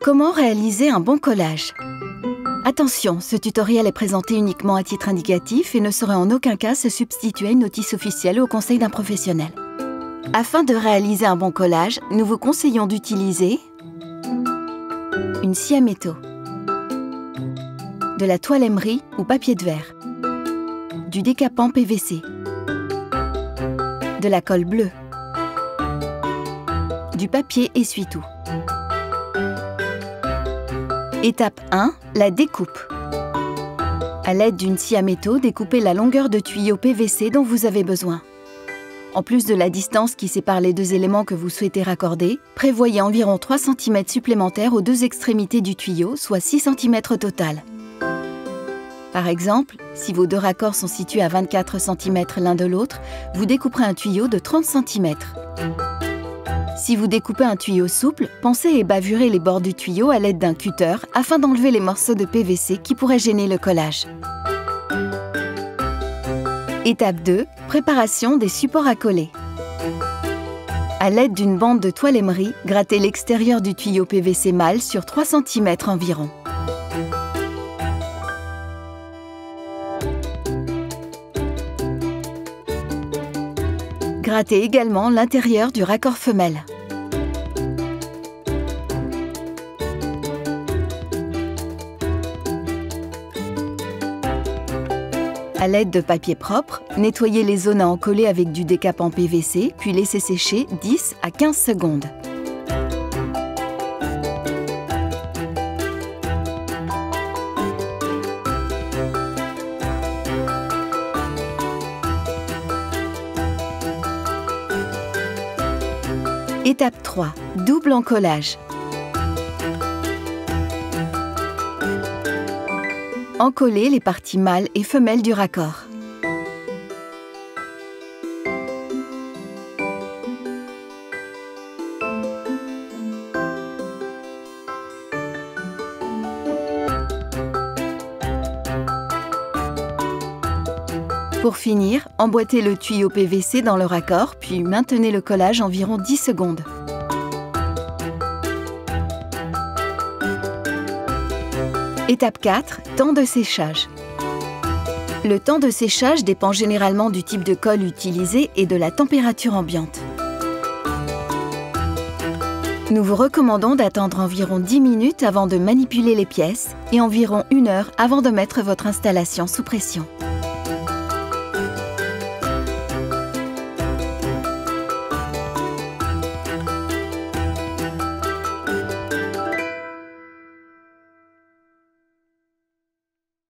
Comment réaliser un bon collage? Attention, ce tutoriel est présenté uniquement à titre indicatif et ne saurait en aucun cas se substituer à une notice officielle ou au conseil d'un professionnel. Afin de réaliser un bon collage, nous vous conseillons d'utiliser une scie à métaux, de la toile emery ou papier de verre, du décapant PVC, de la colle bleue, du papier essuie-tout. Étape 1, la découpe. À l'aide d'une scie à métaux, découpez la longueur de tuyau PVC dont vous avez besoin. En plus de la distance qui sépare les deux éléments que vous souhaitez raccorder, prévoyez environ 3 cm supplémentaires aux deux extrémités du tuyau, soit 6 cm au total. Par exemple, si vos deux raccords sont situés à 24 cm l'un de l'autre, vous découperez un tuyau de 30 cm. Si vous découpez un tuyau souple, pensez à ébavurer les bords du tuyau à l'aide d'un cutter afin d'enlever les morceaux de PVC qui pourraient gêner le collage. Étape 2, préparation des supports à coller. À l'aide d'une bande de toile emery, grattez l'extérieur du tuyau PVC mâle sur 3 cm environ. Grattez également l'intérieur du raccord femelle. À l'aide de papier propre, nettoyez les zones à encoller avec du décapant PVC, puis laissez sécher 10 à 15 secondes. Étape 3, double encollage. Encollez les parties mâles et femelles du raccord. Pour finir, emboîtez le tuyau PVC dans le raccord, puis maintenez le collage environ 10 secondes. Étape 4, temps de séchage. Le temps de séchage dépend généralement du type de colle utilisé et de la température ambiante. Nous vous recommandons d'attendre environ 10 minutes avant de manipuler les pièces et environ 1 heure avant de mettre votre installation sous pression.